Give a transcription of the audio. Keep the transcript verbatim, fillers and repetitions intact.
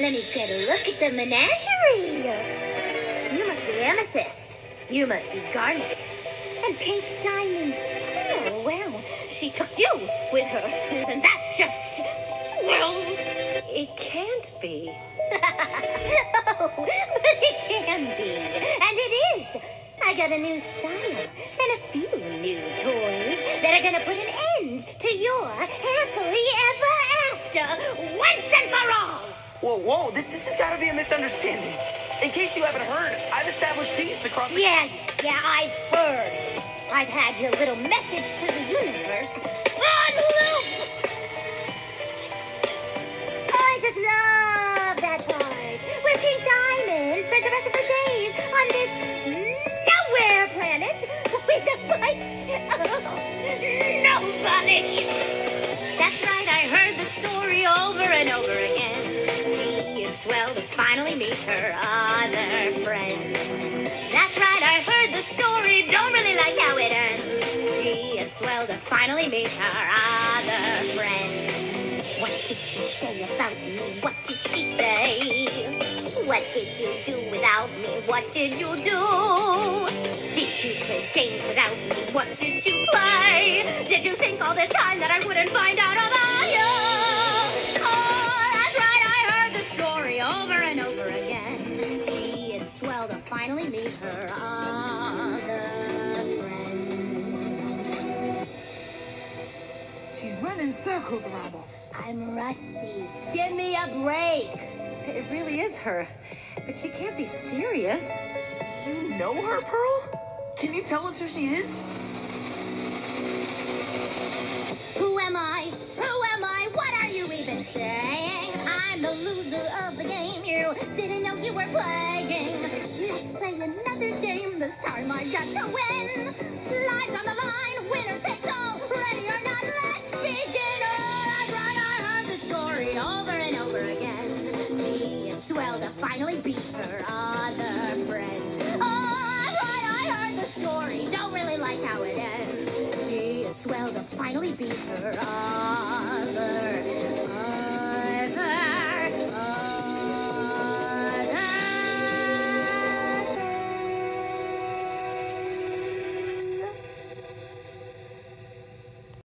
Let me get a look at the menagerie. You must be Amethyst. You must be Garnet. And Pink Diamond's Pearl. Well, she took you with her. Isn't that just swell? It can't be. Oh, but it can be. And it is. I got a new style and a few new toys that are gonna put an end to your happily ever after once and for all. Whoa, whoa, th this has got to be a misunderstanding. In case you haven't heard, I've established peace across the... Yeah, yeah, I've heard. I've had your little message to the universe on loop. I just love that part where Pink Diamond spends the rest of her days on this nowhere planet with a bunch of nobody. That's right, I heard the story over and over again. She is swell to finally meet her other friends. That's right, I heard the story, don't really like how it ends. She is swell to finally meet her other friends. What did she say about me? What did she say? What did you do without me? What did you do? Did you play games without me? What did you play? Did you think all this time that I wouldn't find out about you? Oh, that's right, I heard the story over and over again. She is swell to finally meet her other friends. She's running circles around us. I'm rusty. Give me a break. It really is her, but she can't be serious. You know her, Pearl? Can you tell us who she is? Who am I? Who am I? What are you even saying? I'm the loser of the game. You didn't know you were playing. Let's play another game. This time I got to win. Lives on the line. Winner takes all. Ready or not, let's begin. Oh, that's right. I heard the story over and over again. She is swell to finally beat her other friends. Oh, that's right. I heard the story. Don't really like how it ends. She is swell to finally beat her other